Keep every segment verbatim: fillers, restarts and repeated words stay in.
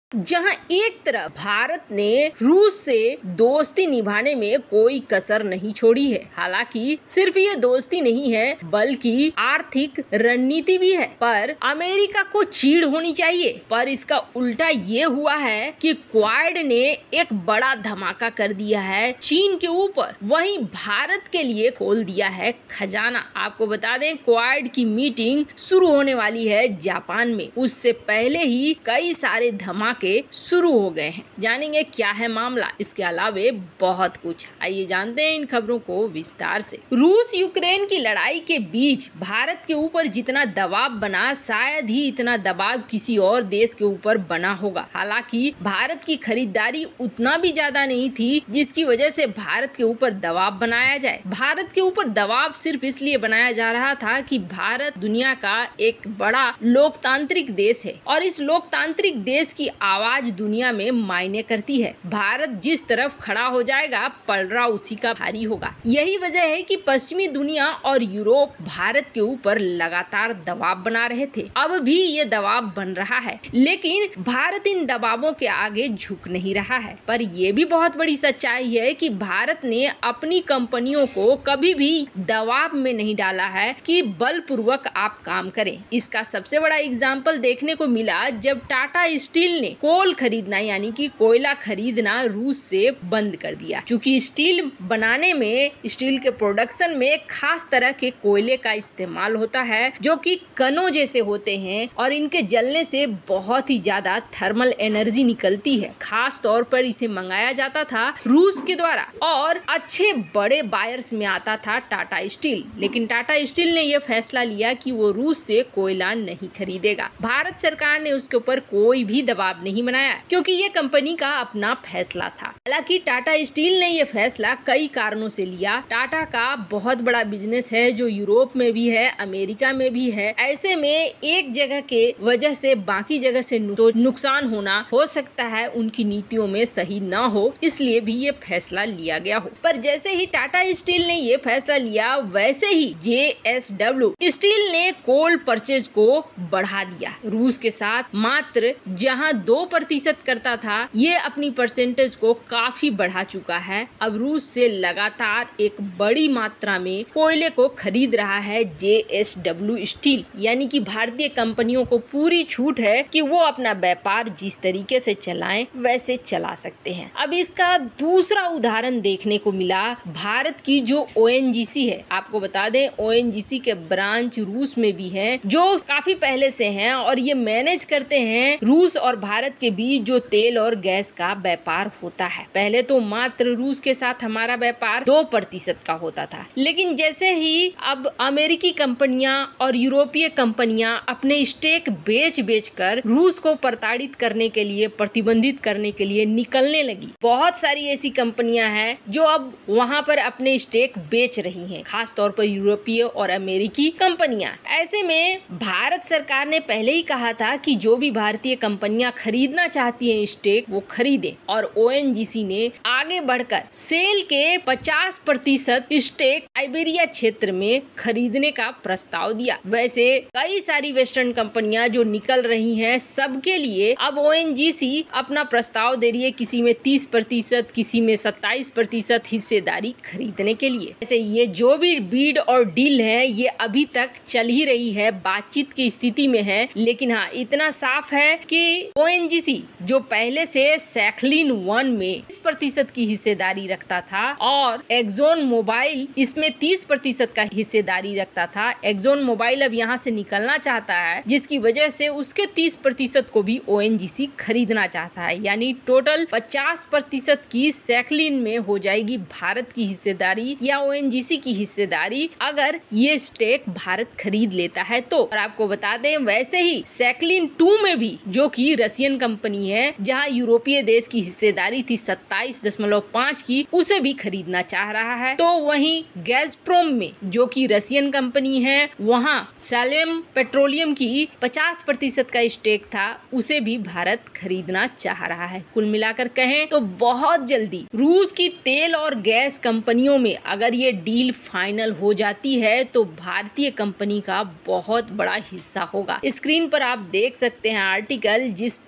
जहां एक तरफ भारत ने रूस से दोस्ती निभाने में कोई कसर नहीं छोड़ी है। हालांकि सिर्फ ये दोस्ती नहीं है बल्कि आर्थिक रणनीति भी है। पर अमेरिका को चीड़ होनी चाहिए, पर इसका उल्टा ये हुआ है कि क्वाड ने एक बड़ा धमाका कर दिया है चीन के ऊपर, वहीं भारत के लिए खोल दिया है खजाना। आपको बता दें क्वाड की मीटिंग शुरू होने वाली है जापान में, उससे पहले ही कई सारे धमाके के शुरू हो गए हैं। जानेंगे क्या है मामला, इसके अलावे बहुत कुछ। आइए जानते हैं इन खबरों को विस्तार से। रूस यूक्रेन की लड़ाई के बीच भारत के ऊपर जितना दबाव बना, शायद ही इतना दबाव किसी और देश के ऊपर बना होगा। हालांकि भारत की खरीदारी उतना भी ज्यादा नहीं थी जिसकी वजह से भारत के ऊपर दबाव बनाया जाए। भारत के ऊपर दबाव सिर्फ इसलिए बनाया जा रहा था कि भारत दुनिया का एक बड़ा लोकतांत्रिक देश है और इस लोकतांत्रिक देश की आवाज दुनिया में मायने करती है। भारत जिस तरफ खड़ा हो जाएगा पलड़ा उसी का भारी होगा। यही वजह है कि पश्चिमी दुनिया और यूरोप भारत के ऊपर लगातार दबाव बना रहे थे। अब भी ये दबाव बन रहा है, लेकिन भारत इन दबावों के आगे झुक नहीं रहा है। पर यह भी बहुत बड़ी सच्चाई है कि भारत ने अपनी कंपनियों को कभी भी दबाव में नहीं डाला है कि बलपूर्वक आप काम करें। इसका सबसे बड़ा एग्जाम्पल देखने को मिला जब टाटा स्टील ने कोल खरीदना यानी कि कोयला खरीदना रूस से बंद कर दिया। क्योंकि स्टील बनाने में, स्टील के प्रोडक्शन में खास तरह के कोयले का इस्तेमाल होता है जो कि कणों जैसे होते हैं और इनके जलने से बहुत ही ज्यादा थर्मल एनर्जी निकलती है। खास तौर पर इसे मंगाया जाता था रूस के द्वारा और अच्छे बड़े बायर्स में आता था टाटा स्टील। लेकिन टाटा स्टील ने यह फैसला लिया कि वो रूस से कोयला नहीं खरीदेगा। भारत सरकार ने उसके ऊपर कोई भी दबाव नहीं बनाया क्योंकि ये कंपनी का अपना फैसला था। हालांकि टाटा स्टील ने ये फैसला कई कारणों से लिया। टाटा का बहुत बड़ा बिजनेस है जो यूरोप में भी है, अमेरिका में भी है। ऐसे में एक जगह के वजह से बाकी जगह से तो नुकसान होना हो सकता है, उनकी नीतियों में सही न हो, इसलिए भी ये फैसला लिया गया हो। पर जैसे ही टाटा स्टील ने ये फैसला लिया वैसे ही जे एस डब्ल्यू स्टील ने कोल परचेज को बढ़ा दिया रूस के साथ। मात्र जहां दो प्रतिशत करता था ये अपनी परसेंटेज को काफी बढ़ा चुका है। अब रूस से लगातार एक बड़ी मात्रा में कोयले को खरीद रहा है जे एस डब्ल्यू स्टील, यानी कि भारतीय कंपनियों को पूरी छूट है कि वो अपना व्यापार जिस तरीके से चलाएं वैसे चला सकते हैं। अब इसका दूसरा उदाहरण देखने को मिला भारत की जो ओ एन जी सी है। आपको बता दें ओ एन जी सी के ब्रांच रूस में भी है जो काफी पहले से हैं और ये मैनेज करते हैं रूस और भारत के बीच जो तेल और गैस का व्यापार होता है। पहले तो मात्र रूस के साथ हमारा व्यापार दो प्रतिशत का होता था, लेकिन जैसे ही अब अमेरिकी कंपनियां और यूरोपीय कंपनियां अपने स्टेक बेच बेच कर रूस को प्रताड़ित करने के लिए, प्रतिबंधित करने के लिए निकलने लगी। बहुत सारी ऐसी कंपनियां हैं जो अब वहां पर अपने स्टेक बेच रही हैं, खास तौर पर यूरोपीय और अमेरिकी कंपनियां। ऐसे में भारत सरकार ने पहले ही कहा था कि जो भी भारतीय कंपनियां खरीदना चाहती हैं स्टेक वो खरीदें और ओ एन जी सी ने आगे बढ़कर सेल के पचास प्रतिशत स्टेक आइबेरिया क्षेत्र में खरीदने का प्रस्ताव दिया। वैसे कई सारी वेस्टर्न कंपनियां जो निकल रही हैं सबके लिए अब ओ एन जी सी अपना प्रस्ताव दे रही है, किसी में तीस प्रतिशत, किसी में सत्ताईस प्रतिशत हिस्सेदारी खरीदने के लिए। ऐसे ये जो भी बीड और डील है ये अभी तक चल ही रही है, बातचीत की स्थिति में है। लेकिन हाँ इतना साफ है कि ओ एन जी सी जो पहले से सैखलिन वन में तीस प्रतिशत की हिस्सेदारी रखता था और एक्सोन मोबाइल इसमें तीस प्रतिशत का हिस्सेदारी रखता था, एक्सोन मोबाइल अब यहाँ से निकलना चाहता है जिसकी वजह से उसके तीस प्रतिशत को भी ओ एन जी सी खरीदना चाहता है। यानी टोटल पचास प्रतिशत की सैखलिन में हो जाएगी भारत की हिस्सेदारी या ओ एन जी सी की हिस्सेदारी अगर ये स्टेक भारत खरीद लेता है तो। और आपको बता दें वैसे ही सैखलिन टू में भी जो कि रशियन कंपनी है, जहां यूरोपीय देश की हिस्सेदारी थी सत्ताईस दशमलव पाँच की, उसे भी खरीदना चाह रहा है। तो वहीं गैज़प्रोम में जो कि रशियन कंपनी है, वहां सालेम पेट्रोलियम की पचास प्रतिशत का स्टेक था, उसे भी भारत खरीदना चाह रहा है। कुल मिलाकर कहें तो बहुत जल्दी रूस की तेल और गैस कंपनियों में अगर ये डील फाइनल हो जाती है तो भारतीय कंपनी का बहुत बड़ा हिस्सा होगा। स्क्रीन पर आप देख सकते हैं आर्टिकल जिस पे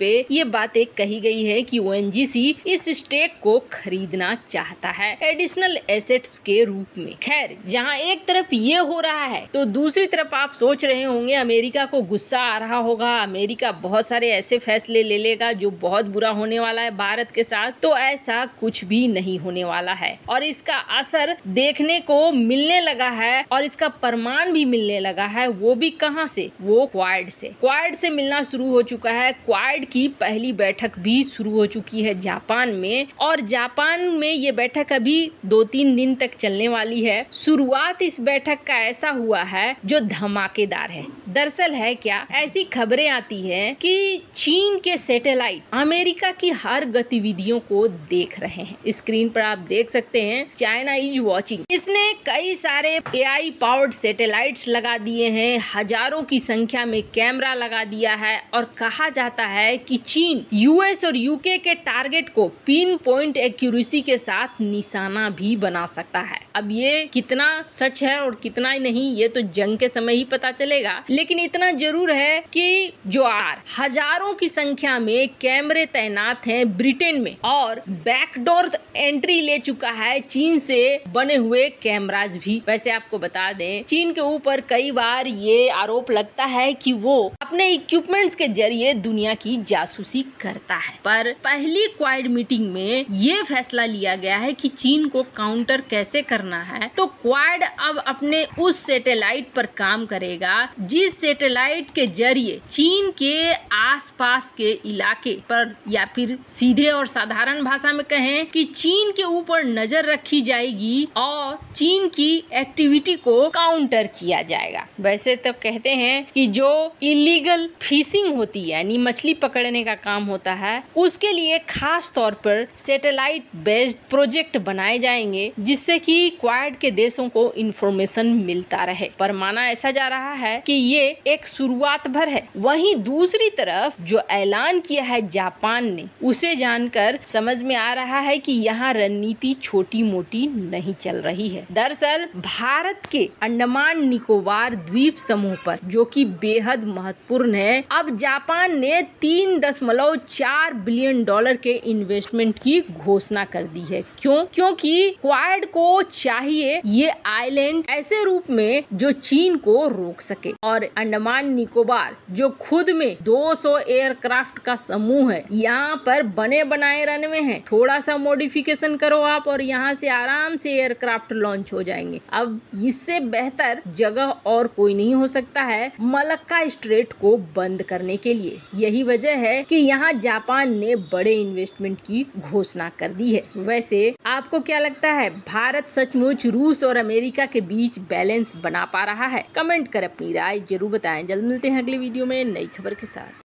ये बातें कही गई है कि ओ एन जी सी इस स्टेक को खरीदना चाहता है एडिशनल एसेट्स के रूप में। खैर, जहां एक तरफ ये हो रहा है तो दूसरी तरफ आप सोच रहे होंगे अमेरिका को गुस्सा आ रहा होगा, अमेरिका बहुत सारे ऐसे फैसले ले लेगा जो बहुत बुरा होने वाला है भारत के साथ। तो ऐसा कुछ भी नहीं होने वाला है और इसका असर देखने को मिलने लगा है और इसका प्रमाण भी मिलने लगा है। वो भी कहां से? वो क्वाड से क्वाड से मिलना शुरू हो चुका है। क्वाड की पहली बैठक भी शुरू हो चुकी है जापान में और जापान में ये बैठक अभी दो तीन दिन तक चलने वाली है। शुरुआत इस बैठक का ऐसा हुआ है जो धमाकेदार है। दरअसल है क्या, ऐसी खबरें आती है कि चीन के सैटेलाइट अमेरिका की हर गतिविधियों को देख रहे हैं। स्क्रीन पर आप देख सकते हैं चाइना इज वॉचिंग। इसने कई सारे ए आई पावर्ड सैटेलाइट्स लगा दिए हैं, हजारों की संख्या में कैमरा लगा दिया है और कहा जाता है कि चीन यू एस और यू के के टारगेट को पिन पॉइंट एक्यूरेसी के साथ निशाना भी बना सकता है। अब ये कितना सच है और कितना नहीं ये तो जंग के समय ही पता चलेगा, लेकिन इतना जरूर है कि जो आर हजारों की संख्या में कैमरे तैनात हैं ब्रिटेन में और बैकडोर एंट्री ले चुका है चीन से बने हुए कैमराज भी। वैसे आपको बता दें चीन के ऊपर कई बार ये आरोप लगता है कि वो अपने इक्विपमेंट्स के जरिए दुनिया की जासूसी करता है, पर पहली क्वाड मीटिंग में ये फैसला लिया गया है कि चीन को काउंटर कैसे करना है। तो क्वाड अब अपने उस सैटेलाइट पर काम करेगा जिस सैटेलाइट के जरिए चीन के आसपास के इलाके पर या फिर सीधे और साधारण भाषा में कहें कि चीन के ऊपर नजर रखी जाएगी और चीन की एक्टिविटी को काउंटर किया जाएगा। वैसे तो कहते हैं कि जो इलीगल फिशिंग होती है यानी मछली पकड़ने का काम होता है उसके लिए खास तौर पर सैटेलाइट बेस्ड प्रोजेक्ट बनाए जाएंगे जिससे कि क्वाड के देशों को इंफॉर्मेशन मिलता रहे। पर माना ऐसा जा रहा है कि ये एक शुरुआत भर है। वहीं दूसरी तरफ जो ऐलान किया है जापान ने उसे जानकर समझ में आ रहा है कि यहाँ रणनीति छोटी मोटी नहीं चल रही है। दरअसल भारत के अंडमान निकोबार द्वीप समूह पर जो कि बेहद महत्वपूर्ण है, अब जापान ने तीन दशमलव चार बिलियन डॉलर के इन्वेस्टमेंट की घोषणा कर दी है। क्यों? क्योंकि क्वाड को चाहिए ये आइलैंड ऐसे रूप में जो चीन को रोक सके और अंडमान निकोबार जो खुद में दो सौ एयरक्राफ्ट का समूह है, यहाँ पर बने बनाए रनवे हैं, थोड़ा सा मॉडिफिकेशन करो आप और यहाँ से आराम से एयरक्राफ्ट लॉन्च हो जाएंगे। अब इससे बेहतर जगह और कोई नहीं हो सकता है मलक्का स्ट्रेट को बंद करने के लिए। यही वजह है कि यहाँ जापान ने बड़े इन्वेस्टमेंट की घोषणा कर दी है। वैसे आपको क्या लगता है, भारत सचमुच रूस और अमेरिका के बीच बैलेंस बना पा रहा है? कमेंट कर अपनी राय जरूर बताएं। जल्द मिलते हैं अगले वीडियो में नई खबर के साथ।